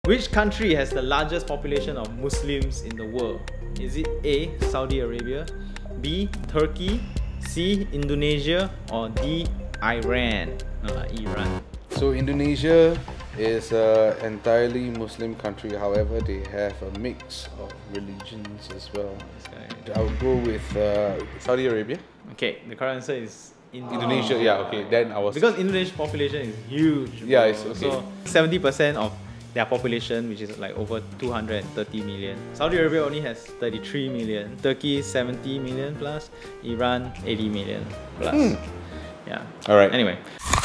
Which country has the largest population of Muslims in the world? Is it A. Saudi Arabia, B. Turkey, C. Indonesia, or D. Iran? No, Iran. So Indonesia is an entirely Muslim country. However, they have a mix of religions as well. I'll go with Saudi Arabia. Okay, the correct answer is Indonesia. Yeah, okay. Then I was because Indonesia's population is huge. Yeah, bro. it's okay. So 70% of their population, which is like over 230 million. Saudi Arabia only has 33 million. Turkey 70 million plus. Iran 80 million plus. Yeah. All right. Anyway.